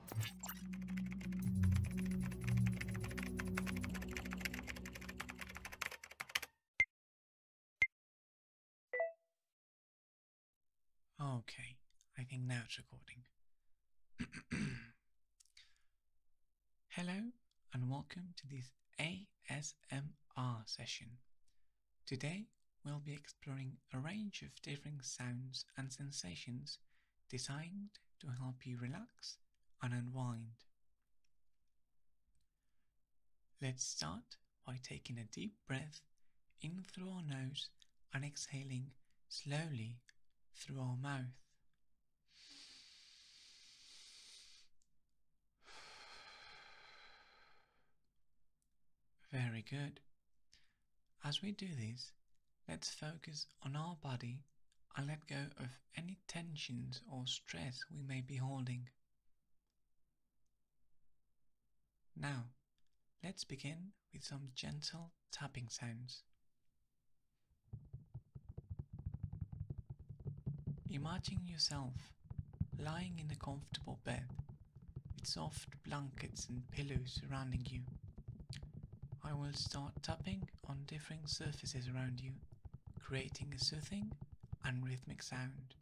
Okay, I think now it's recording. Hello and welcome to this ASMR session. Today we'll be exploring a range of different sounds and sensations designed to help you relax and unwind. Let's start by taking a deep breath in through our nose and exhaling slowly through our mouth. Very good. As we do this, let's focus on our body and let go of any tensions or stress we may be holding. Now, let's begin with some gentle tapping sounds. Imagine yourself lying in a comfortable bed with soft blankets and pillows surrounding you. I will start tapping on different surfaces around you, creating a soothing and rhythmic sound.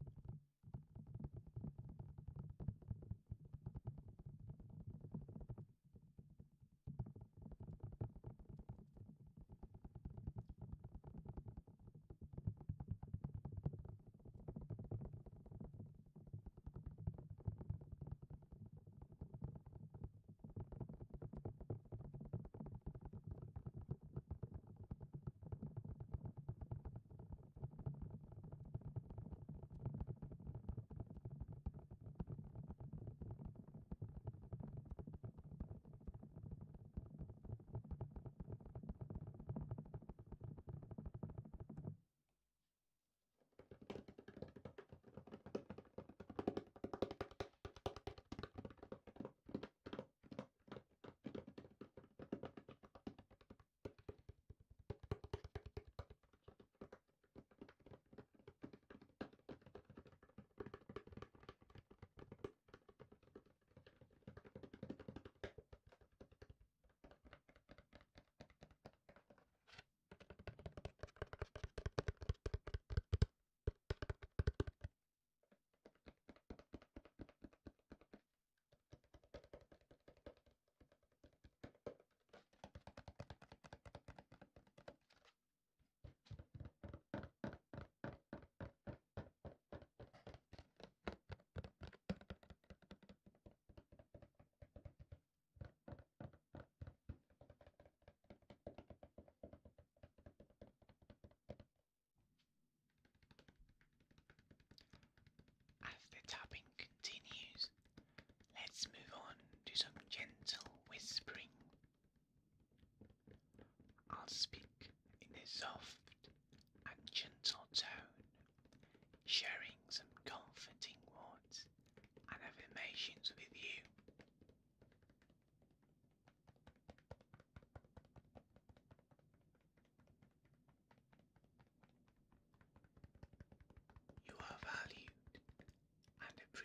As the tapping continues, let's move on to some gentle whispering. I'll speak in a soft and gentle tone, sharing some comforting words and affirmations with you. You are valued and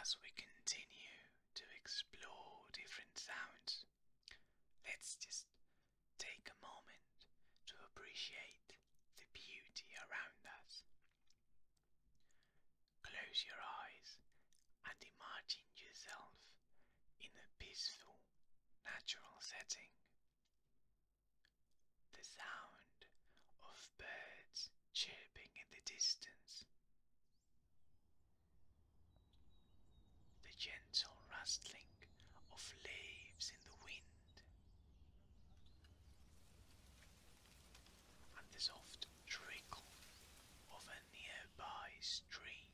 As we continue to explore different sounds, let's just take a moment to appreciate the beauty around us. Close your eyes and imagine yourself in a peaceful, natural setting. The sound of birds chirping in the distance, the gentle rustling of leaves in the wind, and the soft trickle of a nearby stream.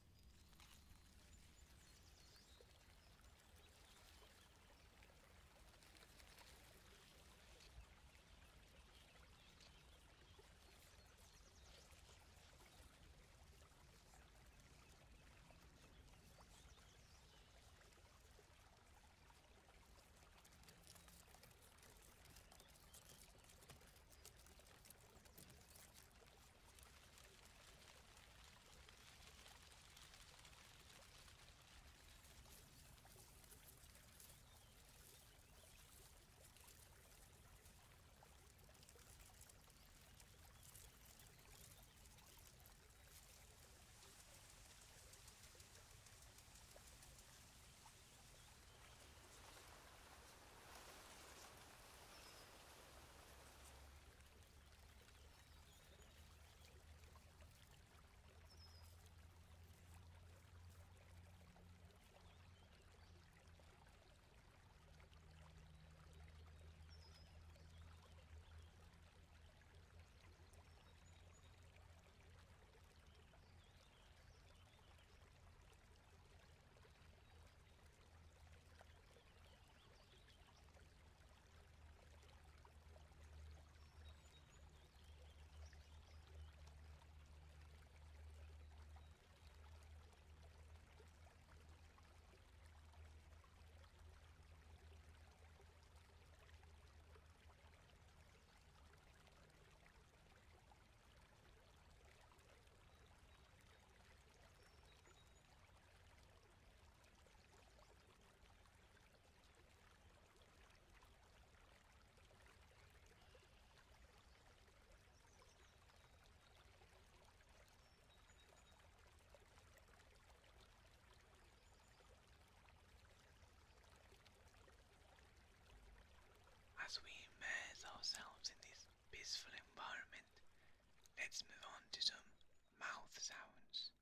As we immerse ourselves in this peaceful environment, let's move on to some mouth sounds.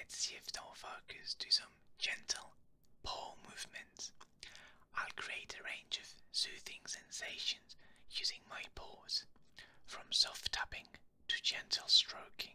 let's shift our focus to some gentle paw movements. I'll create a range of soothing sensations using my paws, from soft tapping to gentle stroking.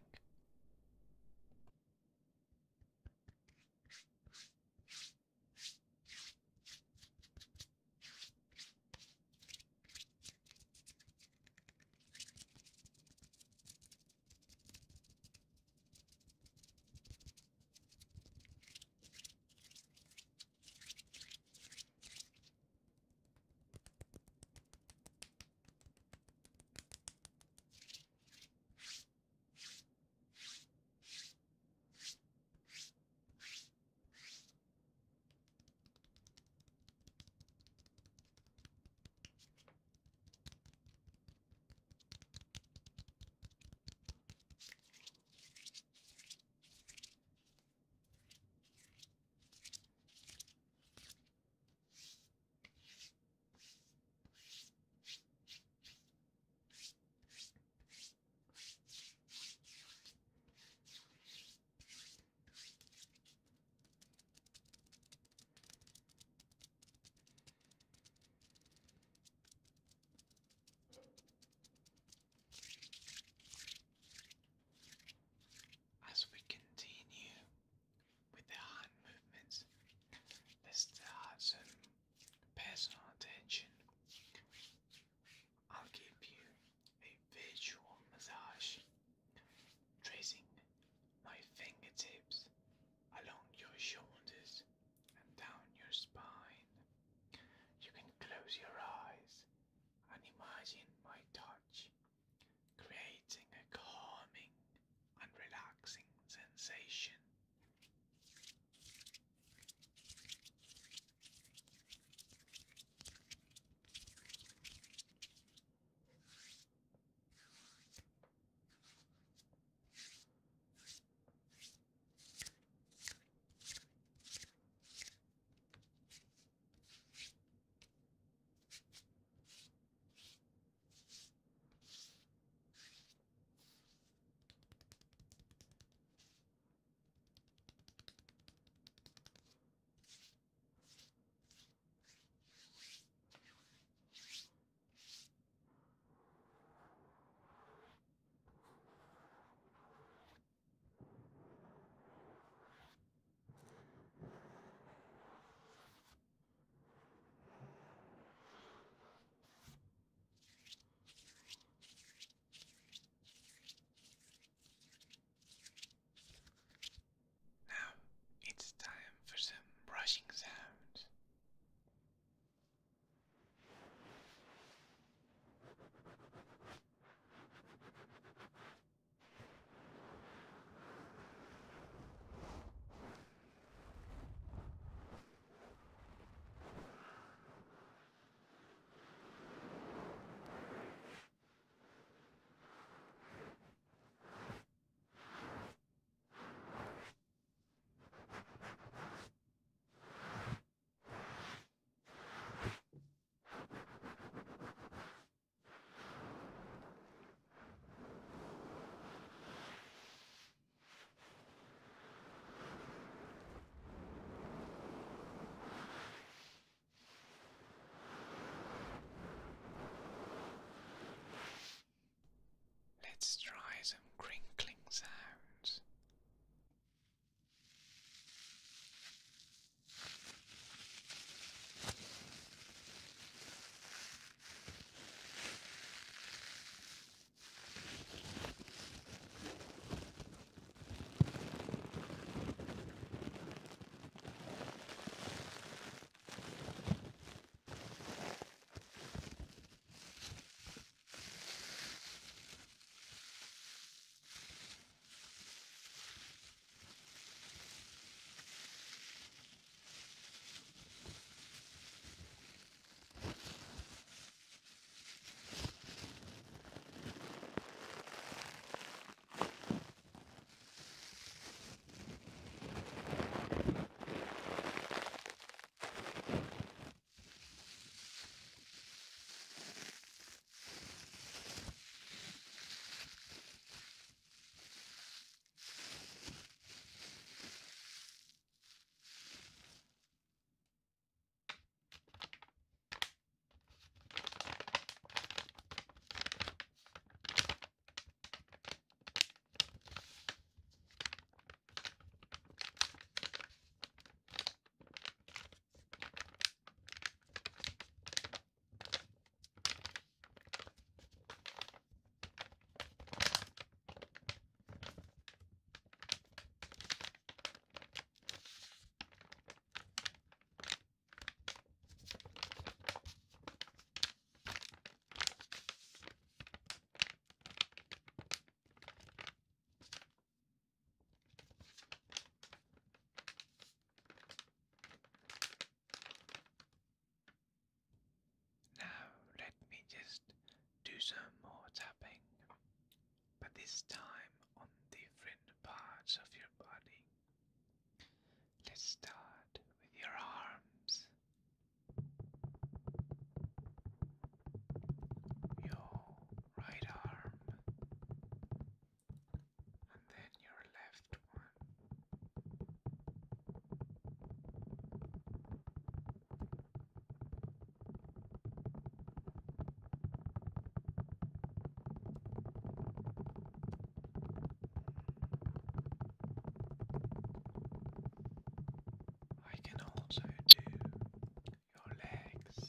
this time on different parts of your body. Let's start with your arms, your right arm, and then your left one. I can also do your legs.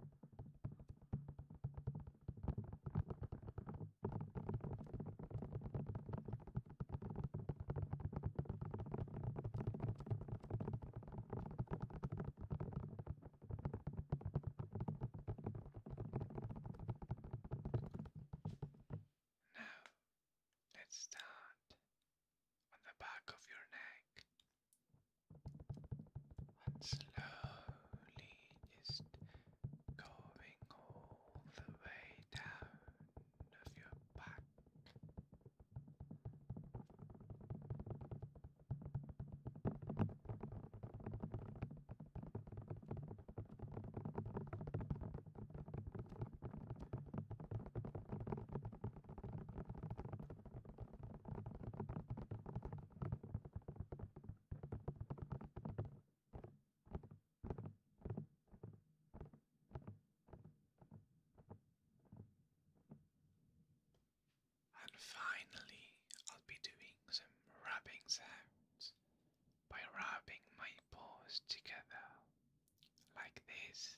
Now, let's start on the back of your neck and slowly just going all the way down of your back. And finally, I'll be doing some rubbing sounds by rubbing my paws together like this.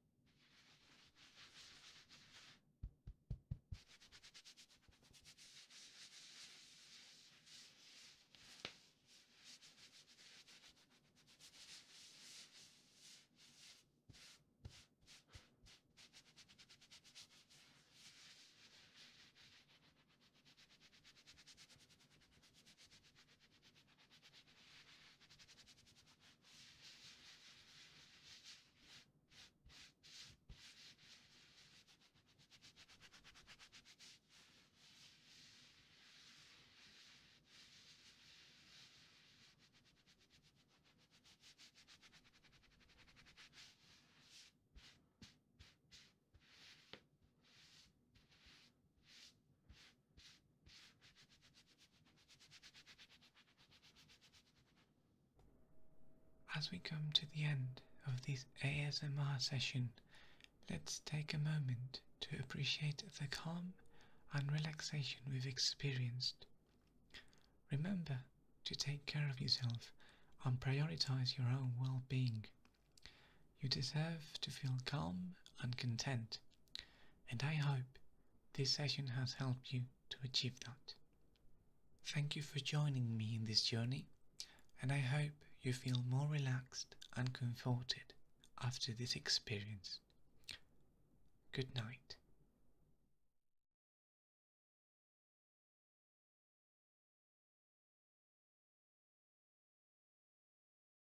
As we come to the end of this ASMR session, let's take a moment to appreciate the calm and relaxation we've experienced. Remember to take care of yourself and prioritize your own well-being. You deserve to feel calm and content, and I hope this session has helped you to achieve that. Thank you for joining me in this journey, and I hope you feel more relaxed and comforted after this experience. Good night.